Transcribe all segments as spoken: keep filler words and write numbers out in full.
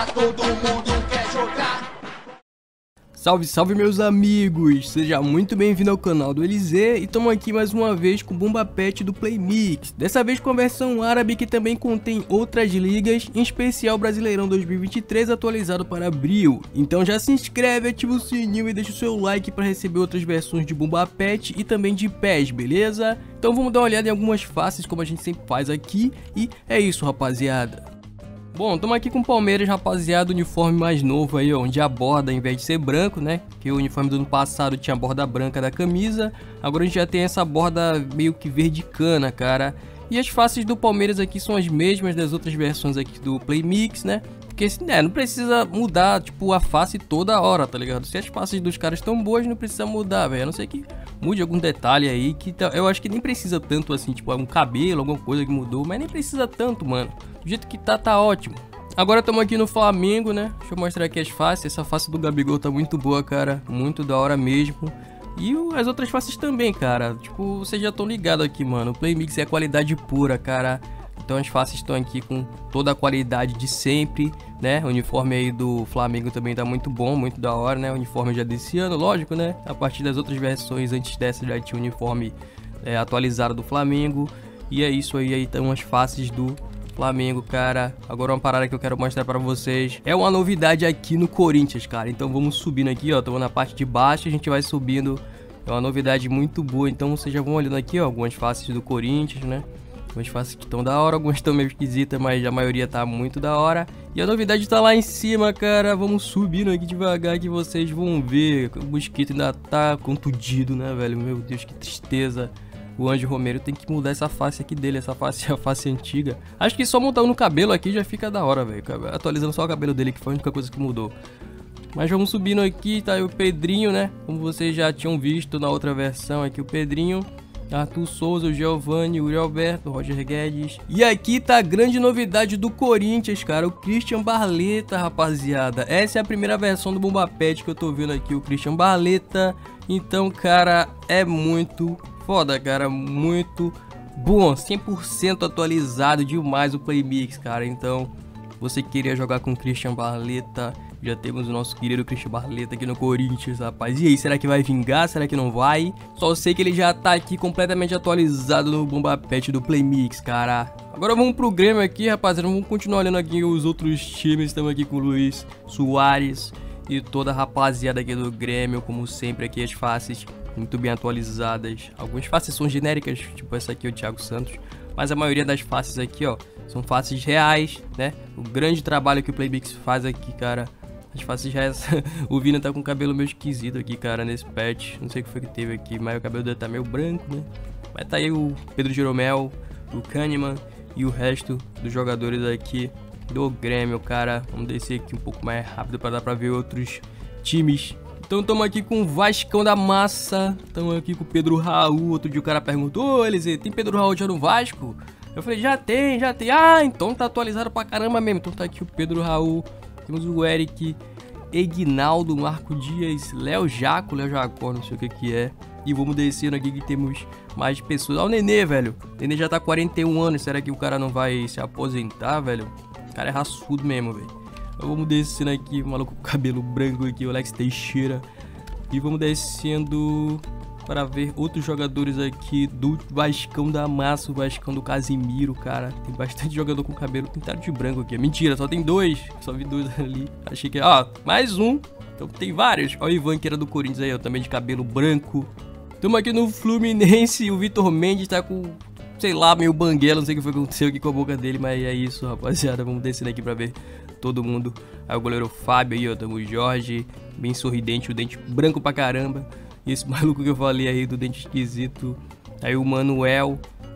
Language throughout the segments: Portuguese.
jogar, todo mundo quer jogar. Salve, salve meus amigos, seja muito bem-vindo ao canal do Elizê e estamos aqui mais uma vez com o Bomba Pet do Playmix. Dessa vez com a versão árabe que também contém outras ligas, em especial Brasileirão dois mil e vinte e três atualizado para abril. Então já se inscreve, ativa o sininho e deixa o seu like para receber outras versões de Bomba Pet e também de P E S, beleza? Então vamos dar uma olhada em algumas faces como a gente sempre faz aqui e é isso, rapaziada. Bom, estamos aqui com o Palmeiras, rapaziada, uniforme mais novo aí, ó, onde a borda, ao invés de ser branco, né, que o uniforme do ano passado tinha a borda branca da camisa, agora a gente já tem essa borda meio que verde cana, cara. E as faces do Palmeiras aqui são as mesmas das outras versões aqui do Playmix, né, porque né, não precisa mudar, tipo, a face toda hora, tá ligado? Se as faces dos caras estão boas, não precisa mudar, velho, a não ser que mude algum detalhe aí, que tá, eu acho que nem precisa tanto assim, tipo, um cabelo, alguma coisa que mudou, mas nem precisa tanto, mano. Do jeito que tá, tá ótimo. Agora estamos aqui no Flamengo, né? Deixa eu mostrar aqui as faces. Essa face do Gabigol tá muito boa, cara. Muito da hora mesmo. E as outras faces também, cara. Tipo, vocês já estão ligados aqui, mano. O Playmix é qualidade pura, cara. Então as faces estão aqui com toda a qualidade de sempre, né? O uniforme aí do Flamengo também tá muito bom, muito da hora, né? O uniforme já desse ano, lógico, né? A partir das outras versões antes dessa já tinha o uniforme é, atualizado do Flamengo. E é isso aí, aí estão as faces do Flamengo, cara. Agora uma parada que eu quero mostrar pra vocês é uma novidade aqui no Corinthians, cara. Então vamos subindo aqui, ó. Estamos na parte de baixo, a gente vai subindo. É uma novidade muito boa. Então vocês já vão olhando aqui, ó, algumas faces do Corinthians, né? Algumas faces que estão da hora, algumas estão meio esquisitas, mas a maioria tá muito da hora. E a novidade tá lá em cima, cara. Vamos subindo aqui devagar que vocês vão ver. O mosquito ainda tá contundido, né, velho? Meu Deus, que tristeza. O Anjo Romero tem que mudar essa face aqui dele, essa face é a face antiga. Acho que só mudar no cabelo aqui já fica da hora, velho. Atualizando só o cabelo dele, que foi a única coisa que mudou. Mas vamos subindo aqui, tá aí o Pedrinho, né? Como vocês já tinham visto na outra versão aqui, o Pedrinho, Arthur Souza, o Giovanni, o Uri Alberto, o Roger Guedes. E aqui tá a grande novidade do Corinthians, cara, o Christian Barleta, rapaziada. Essa é a primeira versão do Bomba Pet que eu tô vendo aqui, o Christian Barleta. Então, cara, é muito foda, cara, muito bom, cem por cento atualizado demais o Playmix, cara. Então, você queria jogar com o Christian Barleta, já temos o nosso querido Christian Barleta aqui no Corinthians, rapaz. E aí, será que vai vingar? Será que não vai? Só sei que ele já tá aqui completamente atualizado no Bomba Pet do Playmix, cara. Agora vamos pro Grêmio aqui, rapaziada. Vamos continuar olhando aqui os outros times. Estamos aqui com o Luiz Soares e toda a rapaziada aqui do Grêmio, como sempre aqui as faces muito bem atualizadas. Algumas faces são genéricas, tipo essa aqui, o Thiago Santos, mas a maioria das faces aqui, ó, são faces reais, né? O grande trabalho que o Playmix faz aqui, cara, as faces reais. O Vina tá com o cabelo meio esquisito aqui, cara, nesse patch, não sei o que foi que teve aqui, mas o cabelo dele tá meio branco, né? Mas tá aí o Pedro Jeromel, o Kahneman e o resto dos jogadores aqui do Grêmio, cara. Vamos descer aqui um pouco mais rápido para dar pra ver outros times. Então estamos aqui com o Vascão da Massa, estamos aqui com o Pedro Raul. Outro dia o cara perguntou: ô Elizê, tem Pedro Raul já no Vasco? Eu falei, já tem, já tem. Ah, então tá atualizado pra caramba mesmo. Então tá aqui o Pedro Raul, temos o Eric, Egnaldo, Marco Dias, Léo Jaco, Léo Jacó, não sei o que que é. E vamos descendo aqui que temos mais pessoas. Olha o Nenê, velho, o Nenê já tá com quarenta e um anos, será que o cara não vai se aposentar, velho? O cara é raçudo mesmo, velho. Vamos descendo aqui, o maluco com cabelo branco aqui, o Alex Teixeira. E vamos descendo para ver outros jogadores aqui do Vascão da Massa, o Vascão do Casimiro, cara. Tem bastante jogador com cabelo pintado de branco aqui. Mentira, só tem dois. Só vi dois ali. Achei que... Ó, mais um. Então tem vários. Ó o Ivan, que era do Corinthians aí, ó, também de cabelo branco. Estamos aqui no Fluminense. O Vitor Mendes tá com, sei lá, meio banguela. Não sei o que foi que aconteceu aqui com a boca dele, mas é isso, rapaziada. Vamos descendo aqui pra ver todo mundo. Aí o goleiro Fábio aí, ó, tamo o Jorge, bem sorridente, o dente branco pra caramba. E esse maluco que eu falei aí do dente esquisito. Aí o Manuel,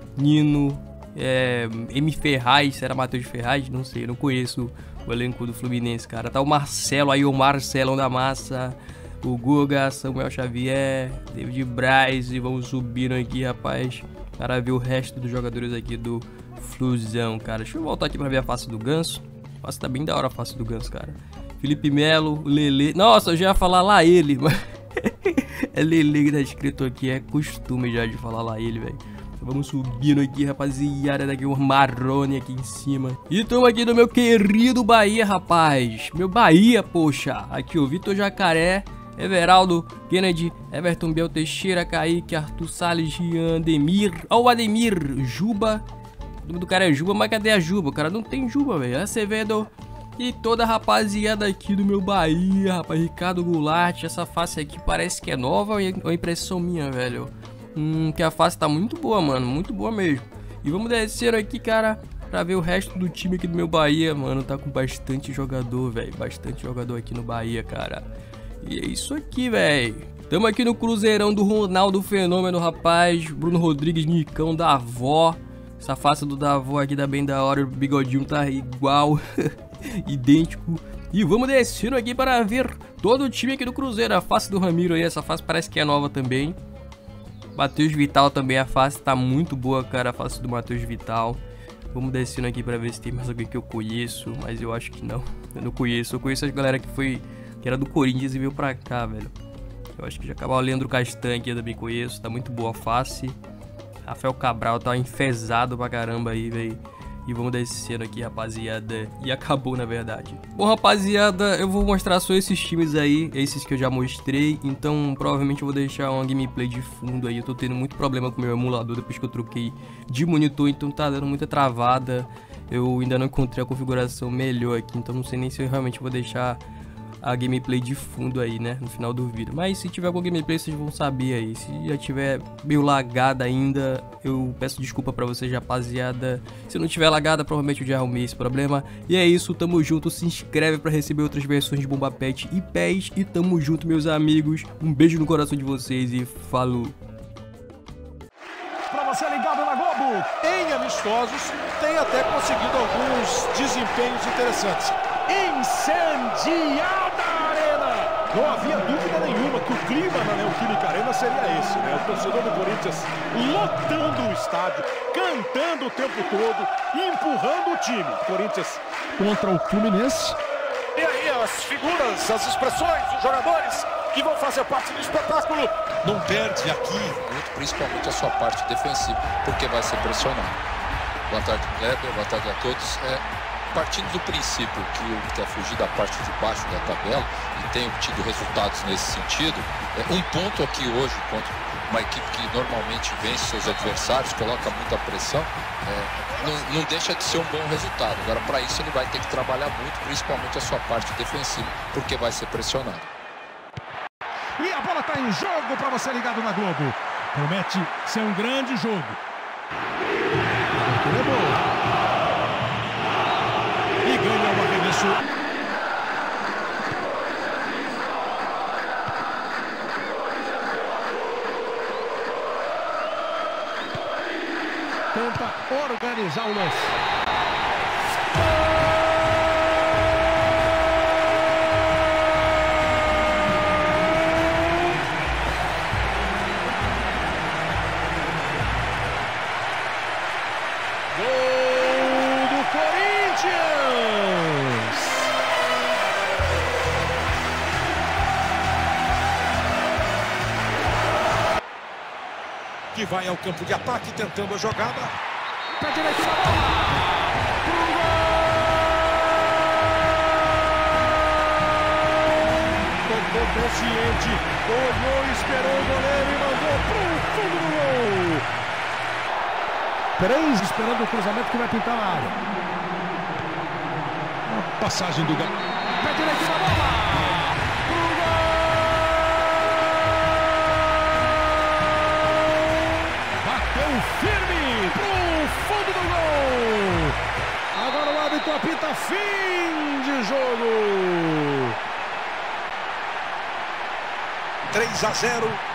Nino, é, M. Ferraz, será Matheus Ferraz? Não sei, não conheço o elenco do Fluminense, cara. Tá o Marcelo aí, o Marcelão da Massa, o Guga, Samuel Xavier, David Braz. E vamos subindo aqui, rapaz, para ver o resto dos jogadores aqui do Flusão, cara. Deixa eu voltar aqui pra ver a face do Ganso. Nossa, tá bem da hora a face do Ganso, cara. Felipe Melo, Lele. Nossa, eu já ia falar lá ele, mas é Lele que tá escrito aqui. É costume já de falar lá ele, velho. Vamos subindo aqui, rapaziada, daqui o Marrone aqui em cima. E estamos aqui no meu querido Bahia, rapaz. Meu Bahia, poxa. Aqui o Vitor Jacaré, Everaldo, Kennedy, Everton Biel Teixeira, Kaique, Arthur Salles, Jean, Ademir. Ó o Ademir, Juba. O nome do cara é Juba, mas cadê a Juba? O cara não tem Juba, velho. Acevedo. E toda a rapaziada aqui do meu Bahia, rapaz. Ricardo Goulart. Essa face aqui parece que é nova ou é impressão minha, velho? Hum, que a face tá muito boa, mano. Muito boa mesmo. E vamos descer aqui, cara, pra ver o resto do time aqui do meu Bahia, mano. Tá com bastante jogador, velho. Bastante jogador aqui no Bahia, cara. E é isso aqui, velho. Tamo aqui no Cruzeirão do Ronaldo Fenômeno, rapaz. Bruno Rodrigues, Nicão, Davó. Essa face do Davó aqui dá bem da hora. O bigodinho tá igual. Idêntico. E vamos descendo aqui para ver todo o time aqui do Cruzeiro. A face do Ramiro aí. Essa face parece que é nova também. Matheus Vital também, a face tá muito boa, cara, a face do Matheus Vital. Vamos descendo aqui pra ver se tem mais alguém que eu conheço, mas eu acho que não. Eu não conheço, eu conheço a galera que foi, que era do Corinthians e veio pra cá, velho. Eu acho que já acabou o Leandro Castanho aqui, eu também conheço, tá muito boa a face. Rafael Cabral tá enfesado pra caramba aí, velho. E vamos descendo aqui, rapaziada. E acabou, na verdade. Bom, rapaziada, eu vou mostrar só esses times aí. Esses que eu já mostrei. Então, provavelmente eu vou deixar uma gameplay de fundo aí. Eu tô tendo muito problema com o meu emulador depois que eu troquei de monitor. Então tá dando muita travada. Eu ainda não encontrei a configuração melhor aqui. Então não sei nem se eu realmente vou deixar a gameplay de fundo aí, né, no final do vídeo. Mas se tiver alguma gameplay, vocês vão saber aí. Se já tiver meio lagada ainda, eu peço desculpa pra vocês, rapaziada. Se não tiver lagada, provavelmente eu já arrumei esse problema. E é isso, tamo junto. Se inscreve pra receber outras versões de Bomba Pet e P E S. E tamo junto, meus amigos. Um beijo no coração de vocês e falou. Pra você ligado na Globo, em amistosos, tem até conseguido alguns desempenhos interessantes. Incendiada a arena! Não havia dúvida nenhuma que o clima na Neoquímica Arena seria esse, né? O torcedor do Corinthians lotando o estádio, cantando o tempo todo, empurrando o time. Corinthians contra o Fluminense. E aí as figuras, as expressões, os jogadores que vão fazer parte do espetáculo. Não perde aqui, muito, principalmente a sua parte defensiva, porque vai ser pressionado. Boa tarde, Kleber, boa tarde a todos. É, partindo do princípio que o quer fugir da parte de baixo da tabela e tem obtido resultados nesse sentido, é, um ponto aqui hoje contra uma equipe que normalmente vence seus adversários, coloca muita pressão, é, não, não deixa de ser um bom resultado. Agora, para isso, ele vai ter que trabalhar muito, principalmente a sua parte defensiva, porque vai ser pressionado. E a bola está em jogo para você ligado na Globo. Promete ser um grande jogo. É bom. E ganha o arremesso. Tenta organizar o lance. Gol do Corinthians! Que vai ao campo de ataque tentando a jogada. Pé direito na bola! Pro gol! Tocou consciente, olhou, esperou o goleiro e mandou pro fundo do gol! Três esperando o cruzamento que vai pintar na área. A passagem do gol. Pé direito na bola! Pro gol! Bateu firme pro fundo do gol! Agora o árbitro apita fim de jogo! três a zero.